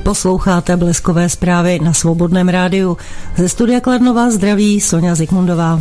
Posloucháte Bleskové zprávy na Svobodném rádiu. Ze studia Kladno vás zdraví Sonja Zikmundová.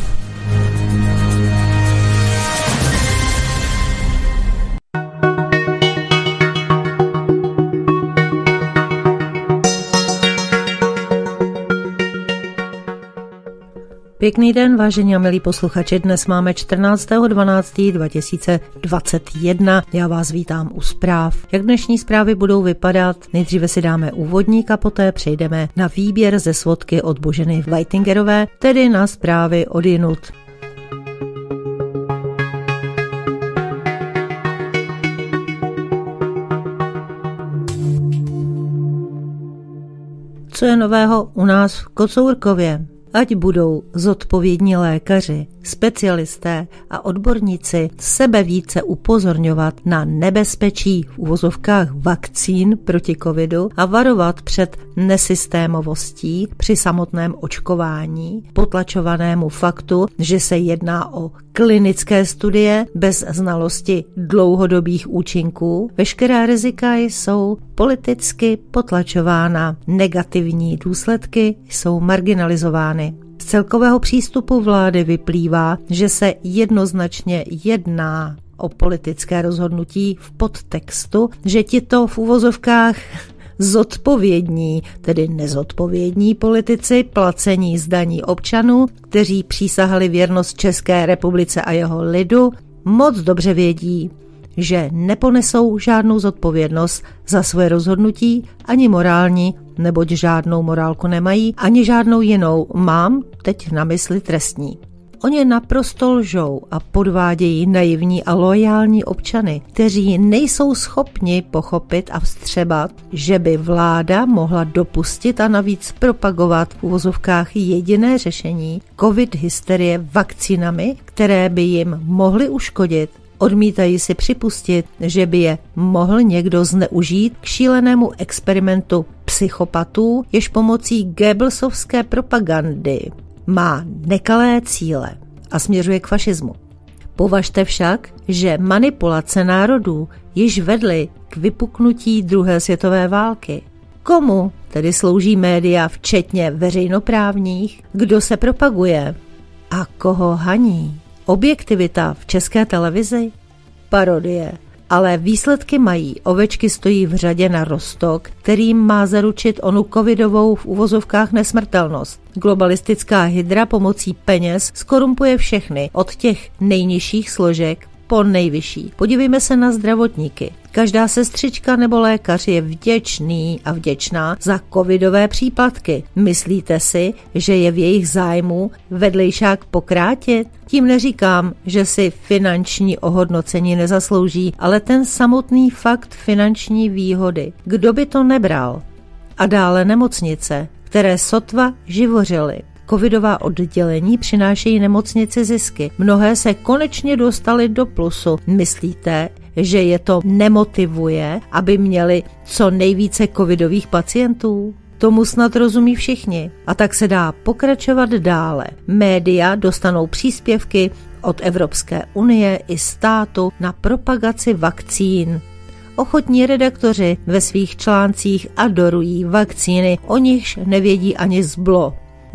Pěkný den, vážení a milí posluchači. Dnes máme 14.12.2021. Já vás vítám u zpráv. Jak dnešní zprávy budou vypadat? Nejdříve si dáme úvodník a poté přejdeme na výběr ze svodky od Boženy Weitingerové, tedy na zprávy odjinud. Co je nového u nás v Kocourkově? Ať budou zodpovědní lékaři, specialisté a odborníci sebe více upozorňovat na nebezpečí v uvozovkách vakcín proti covidu a varovat před nesystémovostí při samotném očkování, potlačovanému faktu, že se jedná o klinické studie bez znalosti dlouhodobých účinků. Veškerá rizika jsou politicky potlačována, negativní důsledky jsou marginalizovány. Z celkového přístupu vlády vyplývá, že se jednoznačně jedná o politické rozhodnutí v podtextu, že tito v uvozovkách zodpovědní, tedy nezodpovědní politici, placení z daní občanů, kteří přísahali věrnost České republice a jeho lidu, moc dobře vědí, že neponesou žádnou zodpovědnost za svoje rozhodnutí, ani morální, neboť žádnou morálku nemají, ani žádnou jinou, mám teď na mysli trestní. Oni naprosto lžou a podvádějí naivní a loajální občany, kteří nejsou schopni pochopit a vstřebat, že by vláda mohla dopustit a navíc propagovat v uvozovkách jediné řešení covid hysterie vakcínami, které by jim mohly uškodit. Odmítají si připustit, že by je mohl někdo zneužít k šílenému experimentu psychopatů, jež pomocí Goebbelsovské propagandy má nekalé cíle a směřuje k fašismu. Považte však, že manipulace národů již vedly k vypuknutí druhé světové války. Komu tedy slouží média, včetně veřejnoprávních, kdo se propaguje a koho haní? Objektivita v České televizi? Parodie. Ale výsledky mají. Ovečky stojí v řadě na Roztok, kterým má zaručit onu covidovou v uvozovkách nesmrtelnost. Globalistická hydra pomocí peněz skorumpuje všechny, od těch nejnižších složek po nejvyšší. Podívejme se na zdravotníky. Každá sestřička nebo lékař je vděčný a vděčná za covidové příplatky. Myslíte si, že je v jejich zájmu vedlejšák pokrátit? Tím neříkám, že si finanční ohodnocení nezaslouží, ale ten samotný fakt finanční výhody. Kdo by to nebral? A dále nemocnice, které sotva živořily. Covidová oddělení přinášejí nemocnici zisky. Mnohé se konečně dostaly do plusu. Myslíte, že je to nemotivuje, aby měli co nejvíce covidových pacientů? Tomu snad rozumí všichni. A tak se dá pokračovat dále. Média dostanou příspěvky od Evropské unie i státu na propagaci vakcín. Ochotní redaktoři ve svých článcích adorují vakcíny, o nichž nevědí ani zblo.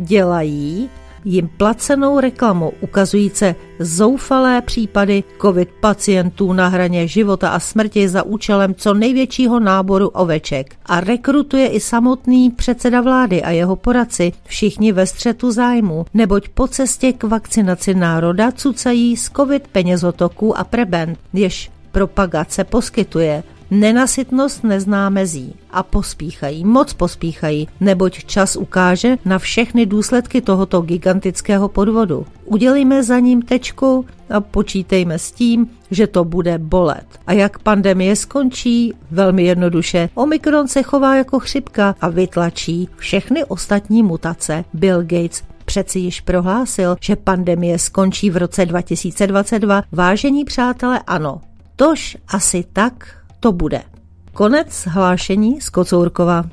Dělají jim placenou reklamu, ukazující zoufalé případy covid pacientů na hraně života a smrti za účelem co největšího náboru oveček. A rekrutuje i samotný předseda vlády a jeho poradci, všichni ve střetu zájmu, neboť po cestě k vakcinaci národa cucají z covid penězotoků a prebend, jež propagace poskytuje. Nenasytnost nezná mezí a pospíchají, moc pospíchají, neboť čas ukáže na všechny důsledky tohoto gigantického podvodu. Udělejme za ním tečku a počítejme s tím, že to bude bolet. A jak pandemie skončí? Velmi jednoduše. Omikron se chová jako chřipka a vytlačí všechny ostatní mutace. Bill Gates přeci již prohlásil, že pandemie skončí v roce 2022. Vážení přátelé, ano. Tož asi tak to bude. Konec hlášení z Kocourkova.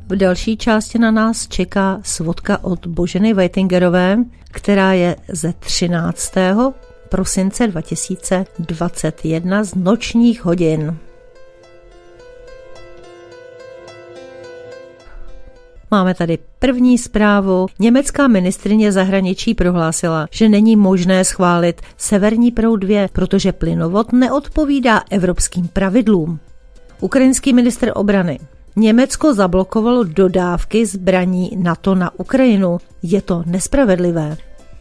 V další části na nás čeká svodka od Boženy Weitingerové, která je ze 13. prosince 2021 z nočních hodin. Máme tady první zprávu. Německá ministryně zahraničí prohlásila, že není možné schválit Severní proud 2, protože plynovod neodpovídá evropským pravidlům. Ukrajinský ministr obrany. Německo zablokovalo dodávky zbraní NATO na Ukrajinu. Je to nespravedlivé.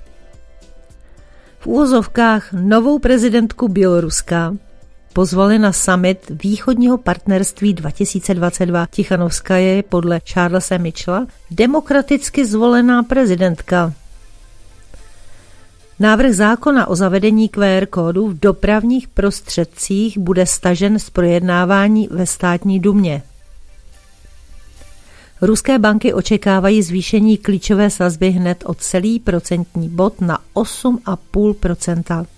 V uvozovkách novou prezidentku Běloruska pozvali na summit Východního partnerství 2022. Tichanovská je podle Charlesa Michela demokraticky zvolená prezidentka. Návrh zákona o zavedení QR kódu v dopravních prostředcích bude stažen z projednávání ve státní dumě. Ruské banky očekávají zvýšení klíčové sazby hned o celý procentní bod na 8,5%.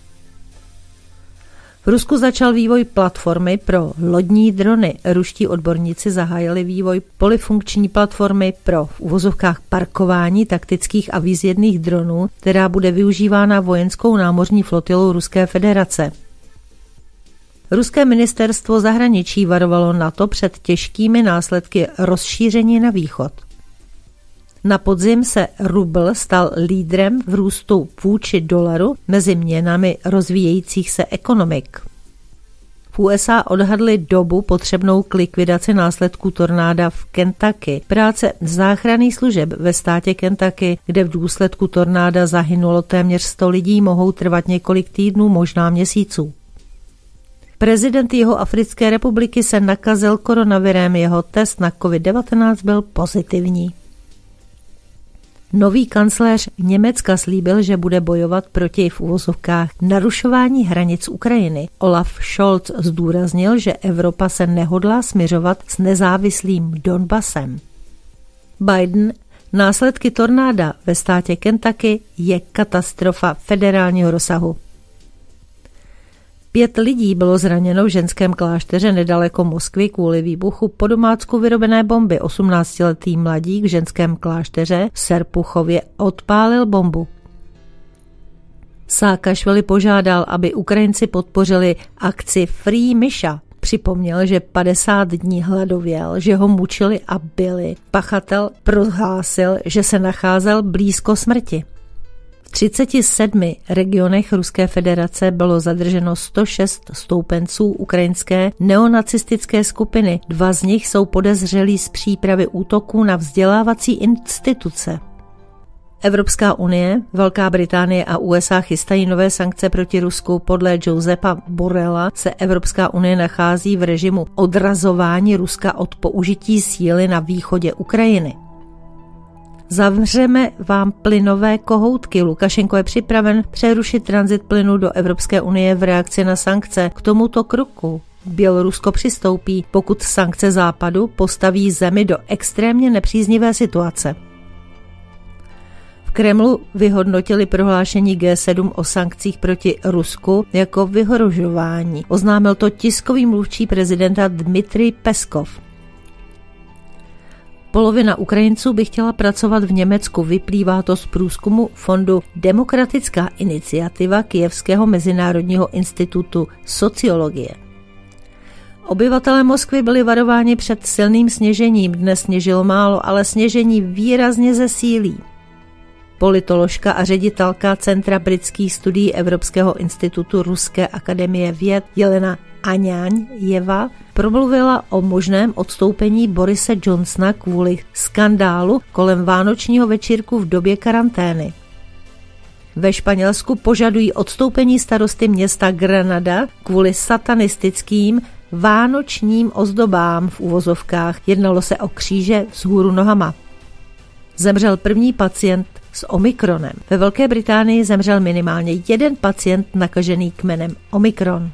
V Rusku začal vývoj platformy pro lodní drony. Ruští odborníci zahájili vývoj polyfunkční platformy pro v uvozovkách parkování taktických a výzvědných dronů, která bude využívána vojenskou námořní flotilou Ruské federace. Ruské ministerstvo zahraničí varovalo NATO před těžkými následky rozšíření na východ. Na podzim se rubl stal lídrem v růstu vůči dolaru mezi měnami rozvíjejících se ekonomik. V USA odhadli dobu potřebnou k likvidaci následků tornáda v Kentucky. Práce záchranných služeb ve státě Kentucky, kde v důsledku tornáda zahynulo téměř 100 lidí, mohou trvat několik týdnů, možná měsíců. Prezident Jihoafrické republiky se nakazil koronavirem, jeho test na COVID-19 byl pozitivní. Nový kancléř Německa slíbil, že bude bojovat proti v uvozovkách narušování hranic Ukrajiny. Olaf Scholz zdůraznil, že Evropa se nehodlá smiřovat s nezávislým Donbasem. Biden: následky tornáda ve státě Kentucky je katastrofa federálního rozsahu. 5 lidí bylo zraněno v ženském klášteře nedaleko Moskvy kvůli výbuchu po domácku vyrobené bomby. 18letý mladík v ženském klášteře v Serpuchově odpálil bombu. Saakašvili požádal, aby Ukrajinci podpořili akci Free Misha. Připomněl, že 50 dní hladověl, že ho mučili a bili. Pachatel prohlásil, že se nacházel blízko smrti. V 37 regionech Ruské federace bylo zadrženo 106 stoupenců ukrajinské neonacistické skupiny. 2 z nich jsou podezřelí z přípravy útoků na vzdělávací instituce. Evropská unie, Velká Británie a USA chystají nové sankce proti Rusku. Podle Josepa Borrella se Evropská unie nachází v režimu odrazování Ruska od použití síly na východě Ukrajiny. Zavřeme vám plynové kohoutky. Lukašenko je připraven přerušit tranzit plynu do Evropské unie v reakci na sankce. K tomuto kroku Bělorusko přistoupí, pokud sankce Západu postaví zemi do extrémně nepříznivé situace. V Kremlu vyhodnotili prohlášení G7 o sankcích proti Rusku jako vyhrožování. Oznámil to tiskový mluvčí prezidenta Dmitrij Peskov. Polovina Ukrajinců by chtěla pracovat v Německu, vyplývá to z průzkumu fondu Demokratická iniciativa Kyjevského mezinárodního institutu sociologie. Obyvatelé Moskvy byli varováni před silným sněžením. Dnes sněžilo málo, ale sněžení výrazně zesílí. Politoložka a ředitelka Centra britských studií Evropského institutu Ruské akademie věd Jelena Aňaňjeva promluvila o možném odstoupení Borise Johnsona kvůli skandálu kolem vánočního večírku v době karantény. Ve Španělsku požadují odstoupení starosty města Granada kvůli satanistickým vánočním ozdobám v uvozovkách. Jednalo se o kříže vzhůru nohama. Zemřel první pacient s Omikronem. Ve Velké Británii zemřel minimálně 1 pacient nakažený kmenem Omikron.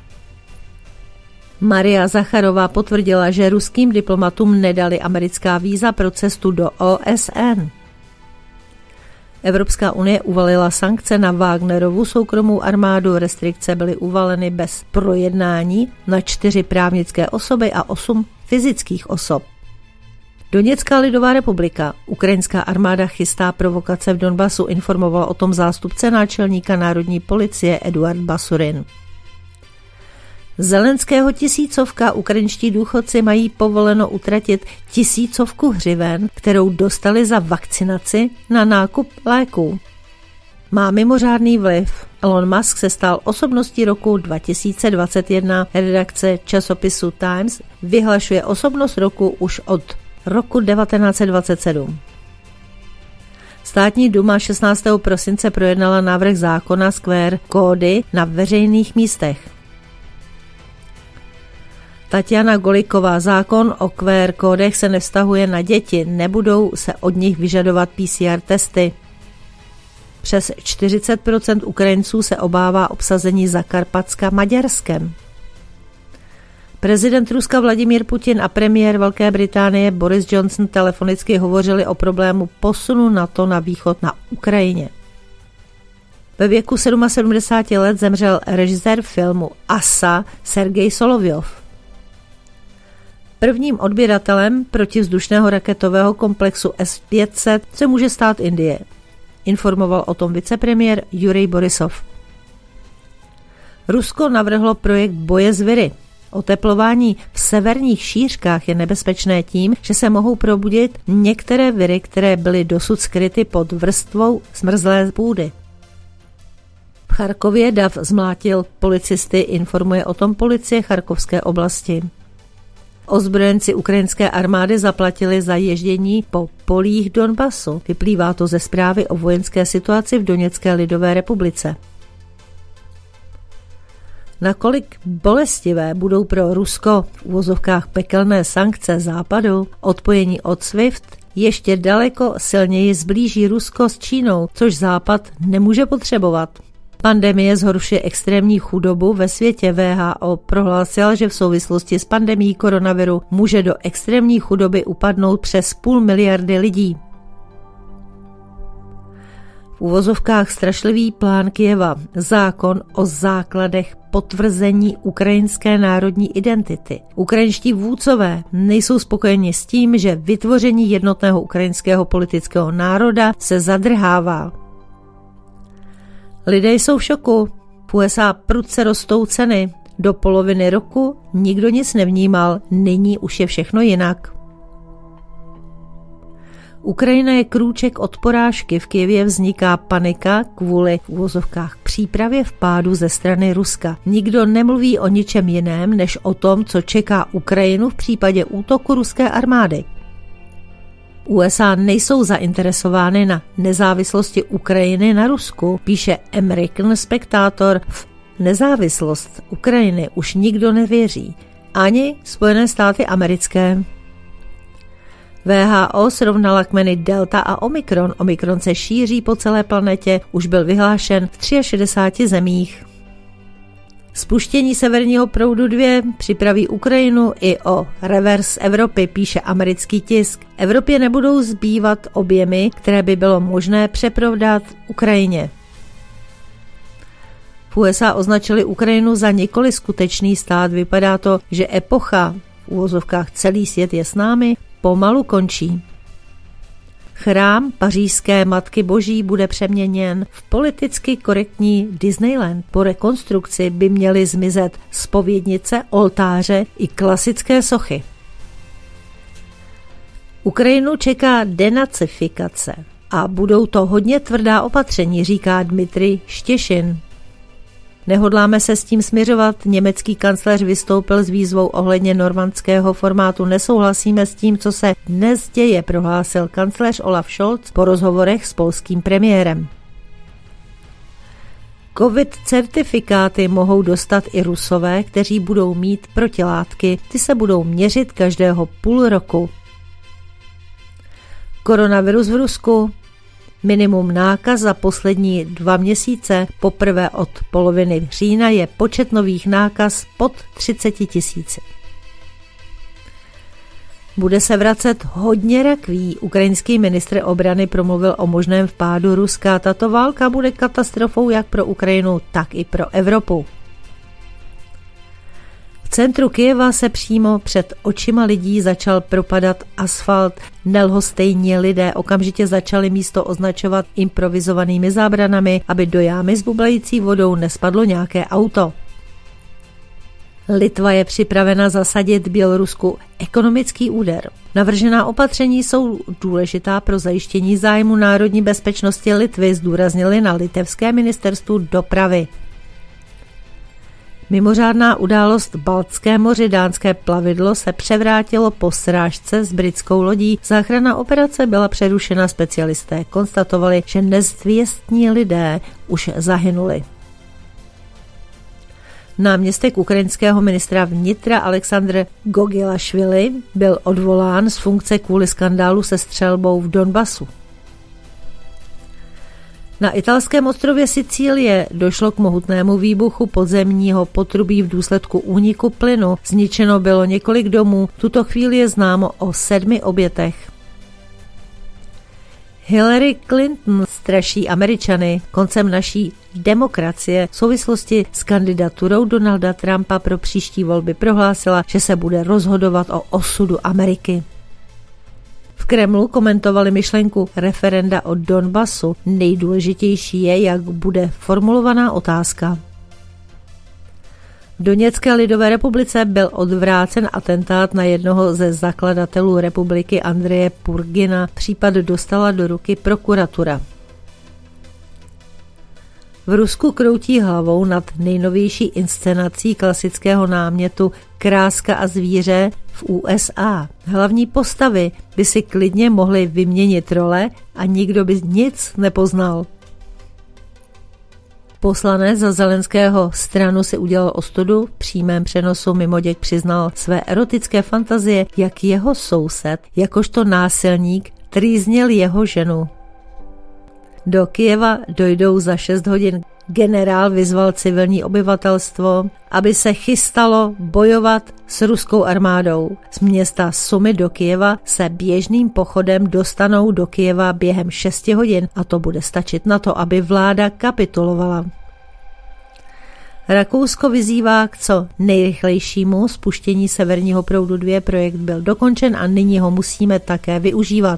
Maria Zacharová potvrdila, že ruským diplomatům nedali americká víza pro cestu do OSN. Evropská unie uvalila sankce na Wagnerovu soukromou armádu. Restrikce byly uvaleny bez projednání na 4 právnické osoby a 8 fyzických osob. Doněcká lidová republika. Ukrajinská armáda chystá provokace v Donbasu, informoval o tom zástupce náčelníka národní policie Eduard Basurin. Zelenského tisícovka. Ukrajinští důchodci mají povoleno utratit 1000 hřiven, kterou dostali za vakcinaci na nákup léků. Má mimořádný vliv. Elon Musk se stal osobností roku 2021. Redakce časopisu Times vyhlašuje osobnost roku už od roku 1927. Státní duma 16. prosince projednala návrh zákona QR kódy na veřejných místech. Tatiana Goliková. Zákon o QR kódech se nevztahuje na děti, nebudou se od nich vyžadovat PCR testy. Přes 40% Ukrajinců se obává obsazení Zakarpatska Maďarskem. Prezident Ruska Vladimír Putin a premiér Velké Británie Boris Johnson telefonicky hovořili o problému posunu NATO na východ na Ukrajině. Ve věku 77 let zemřel režisér filmu Asa Sergej Solovjov. Prvním odběratelem protivzdušného raketového komplexu S-500 se může stát Indie. Informoval o tom vicepremiér Jurij Borisov. Rusko navrhlo projekt boje s viry. Oteplování v severních šířkách je nebezpečné tím, že se mohou probudit některé viry, které byly dosud skryty pod vrstvou zmrzlé půdy. V Charkově dav zmlátil policisty, informuje o tom policie Charkovské oblasti. Ozbrojenci ukrajinské armády zaplatili za ježdění po polích Donbasu. Vyplývá to ze zprávy o vojenské situaci v Doněcké lidové republice. Nakolik bolestivé budou pro Rusko v uvozovkách pekelné sankce Západu, odpojení od SWIFT ještě daleko silněji zblíží Rusko s Čínou, což Západ nemůže potřebovat. Pandemie zhoršuje extrémní chudobu ve světě. WHO prohlásil, že v souvislosti s pandemií koronaviru může do extrémní chudoby upadnout přes 500 miliardy lidí. V uvozovkách strašlivý plán Kyjeva, zákon o základech potvrzení ukrajinské národní identity. Ukrajinští vůdcové nejsou spokojeni s tím, že vytvoření jednotného ukrajinského politického národa se zadrhává. Lidé jsou v šoku. V USA prudce rostou ceny. Do poloviny roku nikdo nic nevnímal, nyní už je všechno jinak. Ukrajina je krůček od porážky. V Kyjevě vzniká panika kvůli v uvozovkách přípravě vpádu ze strany Ruska. Nikdo nemluví o ničem jiném, než o tom, co čeká Ukrajinu v případě útoku ruské armády. USA nejsou zainteresovány na nezávislosti Ukrajiny na Rusku, píše American Spectator. V nezávislost Ukrajiny už nikdo nevěří, ani Spojené státy americké. WHO srovnala kmeny Delta a Omikron. Omikron se šíří po celé planetě, už byl vyhlášen v 63 zemích. Spuštění Severního proudu 2 připraví Ukrajinu i o revers Evropy, píše americký tisk. Evropě nebudou zbývat objemy, které by bylo možné přeprodat Ukrajině. V USA označili Ukrajinu za nikoli skutečný stát. Vypadá to, že epocha, v uvozovkách celý svět je s námi, pomalu končí. Chrám pařížské Matky Boží bude přeměněn v politicky korektní Disneyland. Po rekonstrukci by měly zmizet zpovědnice, oltáře i klasické sochy. Ukrajinu čeká denacifikace a budou to hodně tvrdá opatření, říká Dmitrij Štěšin. Nehodláme se s tím smiřovat, německý kancléř vystoupil s výzvou ohledně normandského formátu. Nesouhlasíme s tím, co se dnes děje, prohlásil kancléř Olaf Scholz po rozhovorech s polským premiérem. COVID certifikáty mohou dostat i Rusové, kteří budou mít protilátky. Ty se budou měřit každého půl roku. Koronavirus v Rusku. Minimum nákaz za poslední 2 měsíce. Poprvé od poloviny října je počet nových nákaz pod 30 000. Bude se vracet hodně rakví. Ukrajinský ministr obrany promluvil o možném vpádu Ruska. Tato válka bude katastrofou jak pro Ukrajinu, tak i pro Evropu. V centru Kyjeva se přímo před očima lidí začal propadat asfalt. Nelhostejní lidé okamžitě začali místo označovat improvizovanými zábranami, aby do jámy s bublající vodou nespadlo nějaké auto. Litva je připravena zasadit Bělorusku ekonomický úder. Navržená opatření jsou důležitá pro zajištění zájmu národní bezpečnosti Litvy, zdůraznili na litevském ministerstvu dopravy. Mimořádná událost v Baltském moři, dánské plavidlo se převrátilo po srážce s britskou lodí. Záchranná operace byla přerušena, specialisté konstatovali, že nezvěstní lidé už zahynuli. Náměstek ukrajinského ministra vnitra Aleksandr Gogilašvili byl odvolán z funkce kvůli skandálu se střelbou v Donbasu. Na italském ostrově Sicílie došlo k mohutnému výbuchu podzemního potrubí v důsledku úniku plynu. Zničeno bylo několik domů, tuto chvíli je známo o 7 obětech. Hillary Clinton straší Američany koncem naší demokracie. V souvislosti s kandidaturou Donalda Trumpa pro příští volby prohlásila, že se bude rozhodovat o osudu Ameriky. V Kremlu komentovali myšlenku referenda o Donbasu. Nejdůležitější je, jak bude formulovaná otázka. V Doněcké lidové republice byl odvrácen atentát na jednoho ze zakladatelů republiky Andreje Purgina. Případ dostala do ruky prokuratura. V Rusku kroutí hlavou nad nejnovější inscenací klasického námětu Kráska a zvíře v USA. Hlavní postavy by si klidně mohly vyměnit role a nikdo by nic nepoznal. Poslanec za Zelenského stranu si udělal ostudu, v přímém přenosu mimoděk přiznal své erotické fantazie, jak jeho soused, jakožto násilník, trýznil jeho ženu. Do Kyjeva dojdou za 6 hodin. Generál vyzval civilní obyvatelstvo, aby se chystalo bojovat s ruskou armádou. Z města Sumy do Kyjeva se běžným pochodem dostanou do Kyjeva během 6 hodin a to bude stačit na to, aby vláda kapitulovala. Rakousko vyzývá k co nejrychlejšímu spuštění Severního proudu 2. Projekt byl dokončen a nyní ho musíme také využívat.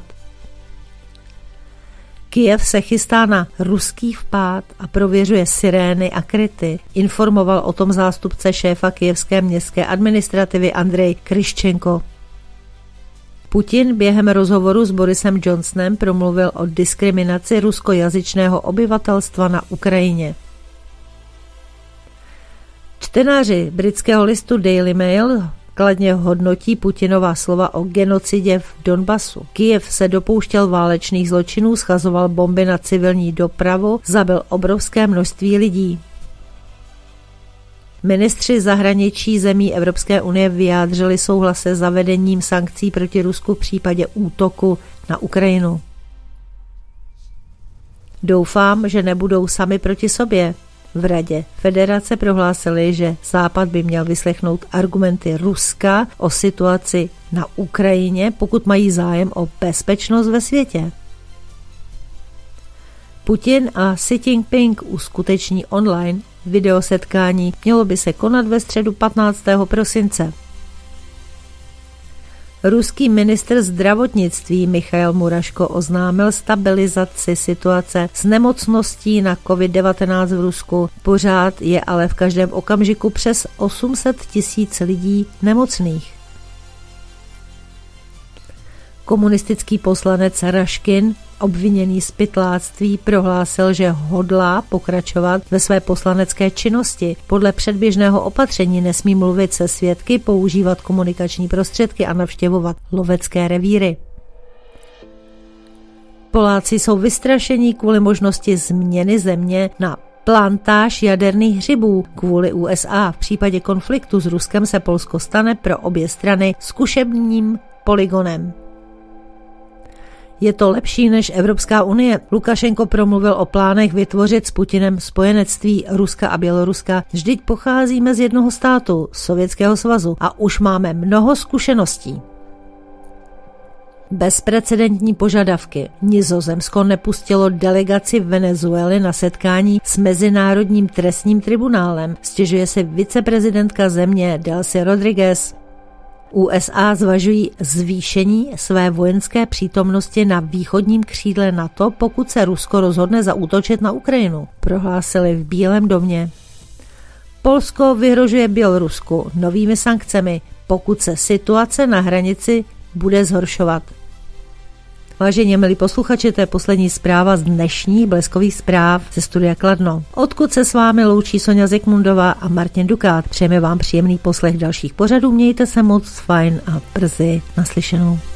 Kyjev se chystá na ruský vpád a prověřuje sirény a kryty. Informoval o tom zástupce šéfa kyjevské městské administrativy Andrej Kryščenko. Putin během rozhovoru s Borisem Johnsonem promluvil o diskriminaci ruskojazyčného obyvatelstva na Ukrajině. Čtenáři britského listu Daily Mail kladně hodnotí Putinova slova o genocidě v Donbasu. Kyjev se dopouštěl válečných zločinů, schazoval bomby na civilní dopravu, zabil obrovské množství lidí. Ministři zahraničí zemí Evropské unie vyjádřili souhlas se zavedením sankcí proti Rusku v případě útoku na Ukrajinu. Doufám, že nebudou sami proti sobě. V Radě federace prohlásili, že Západ by měl vyslechnout argumenty Ruska o situaci na Ukrajině, pokud mají zájem o bezpečnost ve světě. Putin a Xi Jinping uskuteční online videosetkání, mělo by se konat ve středu 15. prosince. Ruský ministr zdravotnictví Michail Muraško oznámil stabilizaci situace s nemocností na COVID-19 v Rusku. Pořád je ale v každém okamžiku přes 800 000 lidí nemocných. Komunistický poslanec Raškin, obviněný z pytláctví, prohlásil, že hodlá pokračovat ve své poslanecké činnosti. Podle předběžného opatření nesmí mluvit se svědky, používat komunikační prostředky a navštěvovat lovecké revíry. Poláci jsou vystrašení kvůli možnosti změny země na plantáž jaderných hřibů kvůli USA. V případě konfliktu s Ruskem se Polsko stane pro obě strany zkušebním polygonem. Je to lepší než Evropská unie. Lukašenko promluvil o plánech vytvořit s Putinem spojenectví Ruska a Běloruska. Vždyť pocházíme z jednoho státu, Sovětského svazu, a už máme mnoho zkušeností. Bezprecedentní požadavky. Nizozemsko nepustilo delegaci Venezuely na setkání s Mezinárodním trestním tribunálem, stěžuje si viceprezidentka země Delcy Rodriguez. USA zvažují zvýšení své vojenské přítomnosti na východním křídle NATO, pokud se Rusko rozhodne zaútočit na Ukrajinu, prohlásili v Bílém domě. Polsko vyhrožuje Bělorusku novými sankcemi, pokud se situace na hranici bude zhoršovat. Vážení milí posluchači, to je poslední zpráva z dnešních Bleskových zpráv ze studia Kladno. Odkud se s vámi loučí Sonja Zikmundová a Martin Dukát. Přejeme vám příjemný poslech dalších pořadů, mějte se moc fajn a brzy naslyšenou.